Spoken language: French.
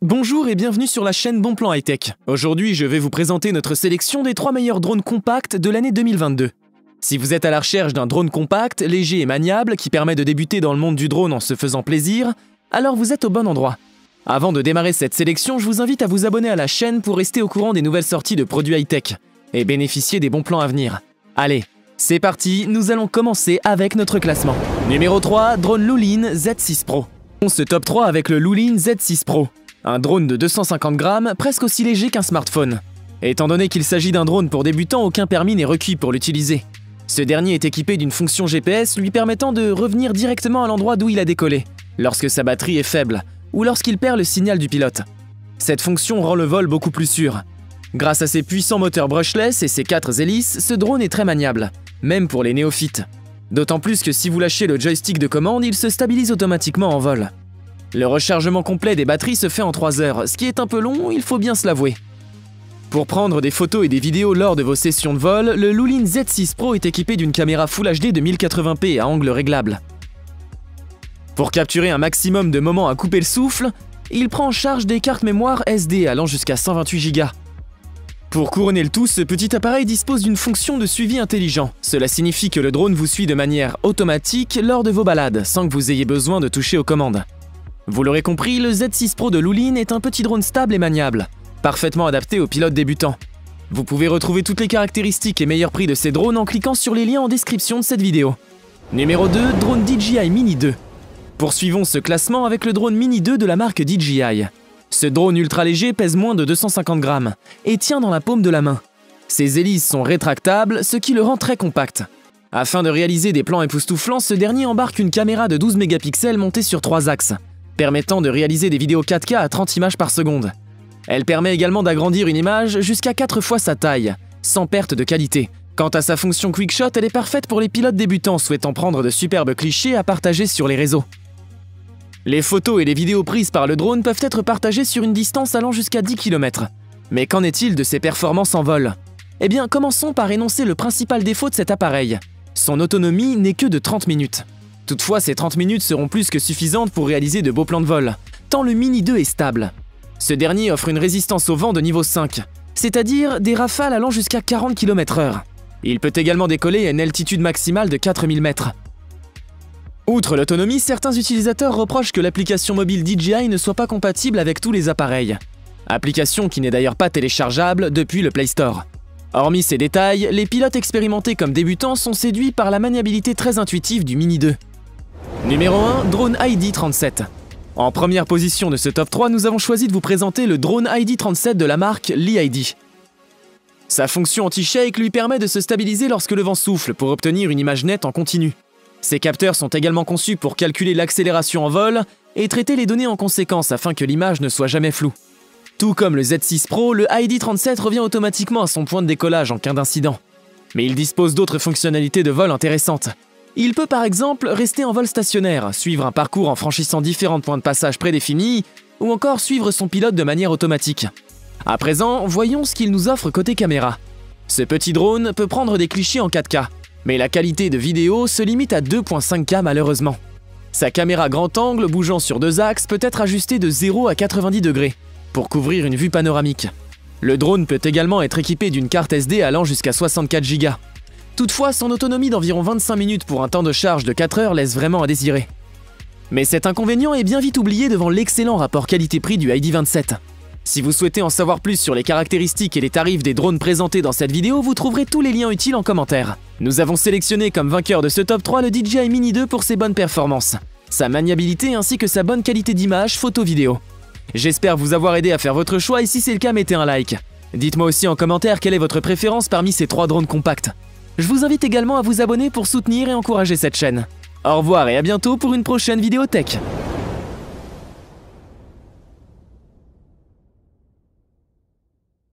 Bonjour et bienvenue sur la chaîne Bon Plan High-Tech. Aujourd'hui, je vais vous présenter notre sélection des 3 meilleurs drones compacts de l'année 2022. Si vous êtes à la recherche d'un drone compact, léger et maniable qui permet de débuter dans le monde du drone en se faisant plaisir, alors vous êtes au bon endroit. Avant de démarrer cette sélection, je vous invite à vous abonner à la chaîne pour rester au courant des nouvelles sorties de produits high-tech et bénéficier des bons plans à venir. Allez, c'est parti, nous allons commencer avec notre classement. Numéro 3, drone Lulin Z6 Pro. On se top 3 avec le Lulin Z6 Pro. Un drone de 250 grammes, presque aussi léger qu'un smartphone. Étant donné qu'il s'agit d'un drone pour débutants, aucun permis n'est requis pour l'utiliser. Ce dernier est équipé d'une fonction GPS lui permettant de revenir directement à l'endroit d'où il a décollé, lorsque sa batterie est faible, ou lorsqu'il perd le signal du pilote. Cette fonction rend le vol beaucoup plus sûr. Grâce à ses puissants moteurs brushless et ses 4 hélices, ce drone est très maniable, même pour les néophytes. D'autant plus que si vous lâchez le joystick de commande, il se stabilise automatiquement en vol. Le rechargement complet des batteries se fait en 3 heures, ce qui est un peu long, il faut bien se l'avouer. Pour prendre des photos et des vidéos lors de vos sessions de vol, le Lulin Z6 Pro est équipé d'une caméra Full HD de 1080p à angle réglable. Pour capturer un maximum de moments à couper le souffle, il prend en charge des cartes mémoire SD allant jusqu'à 128 Go. Pour couronner le tout, ce petit appareil dispose d'une fonction de suivi intelligent. Cela signifie que le drone vous suit de manière automatique lors de vos balades, sans que vous ayez besoin de toucher aux commandes. Vous l'aurez compris, le Z6 Pro de Lulin est un petit drone stable et maniable, parfaitement adapté aux pilotes débutants. Vous pouvez retrouver toutes les caractéristiques et meilleurs prix de ces drones en cliquant sur les liens en description de cette vidéo. Numéro 2, drone DJI Mini 2. Poursuivons ce classement avec le drone Mini 2 de la marque DJI. Ce drone ultra léger pèse moins de 250 grammes et tient dans la paume de la main. Ses hélices sont rétractables, ce qui le rend très compact. Afin de réaliser des plans époustouflants, ce dernier embarque une caméra de 12 mégapixels montée sur 3 axes, permettant de réaliser des vidéos 4K à 30 images par seconde. Elle permet également d'agrandir une image jusqu'à 4 fois sa taille, sans perte de qualité. Quant à sa fonction Quick Shot, elle est parfaite pour les pilotes débutants souhaitant prendre de superbes clichés à partager sur les réseaux. Les photos et les vidéos prises par le drone peuvent être partagées sur une distance allant jusqu'à 10 km. Mais qu'en est-il de ses performances en vol? Eh bien, commençons par énoncer le principal défaut de cet appareil. Son autonomie n'est que de 30 minutes. Toutefois, ces 30 minutes seront plus que suffisantes pour réaliser de beaux plans de vol, tant le Mini 2 est stable. Ce dernier offre une résistance au vent de niveau 5, c'est-à-dire des rafales allant jusqu'à 40 km/h. Il peut également décoller à une altitude maximale de 4000 mètres. Outre l'autonomie, certains utilisateurs reprochent que l'application mobile DJI ne soit pas compatible avec tous les appareils. Application qui n'est d'ailleurs pas téléchargeable depuis le Play Store. Hormis ces détails, les pilotes expérimentés comme débutants sont séduits par la maniabilité très intuitive du Mini 2. Numéro 1, drone ID-37. En première position de ce top 3, nous avons choisi de vous présenter le drone ID-37 de la marque Li-ID. Sa fonction anti-shake lui permet de se stabiliser lorsque le vent souffle pour obtenir une image nette en continu. Ses capteurs sont également conçus pour calculer l'accélération en vol et traiter les données en conséquence afin que l'image ne soit jamais floue. Tout comme le Z6 Pro, le ID-37 revient automatiquement à son point de décollage en cas d'incident. Mais il dispose d'autres fonctionnalités de vol intéressantes. Il peut par exemple rester en vol stationnaire, suivre un parcours en franchissant différents points de passage prédéfinis, ou encore suivre son pilote de manière automatique. À présent, voyons ce qu'il nous offre côté caméra. Ce petit drone peut prendre des clichés en 4K, mais la qualité de vidéo se limite à 2.5K malheureusement. Sa caméra grand angle bougeant sur 2 axes peut être ajustée de 0 à 90 degrés pour couvrir une vue panoramique. Le drone peut également être équipé d'une carte SD allant jusqu'à 64 Go. Toutefois, son autonomie d'environ 25 minutes pour un temps de charge de 4 heures laisse vraiment à désirer. Mais cet inconvénient est bien vite oublié devant l'excellent rapport qualité-prix du ID-27. Si vous souhaitez en savoir plus sur les caractéristiques et les tarifs des drones présentés dans cette vidéo, vous trouverez tous les liens utiles en commentaire. Nous avons sélectionné comme vainqueur de ce top 3 le DJI Mini 2 pour ses bonnes performances, sa maniabilité ainsi que sa bonne qualité d'image photo-vidéo. J'espère vous avoir aidé à faire votre choix et si c'est le cas, mettez un like. Dites-moi aussi en commentaire quelle est votre préférence parmi ces 3 drones compacts. Je vous invite également à vous abonner pour soutenir et encourager cette chaîne. Au revoir et à bientôt pour une prochaine vidéo tech.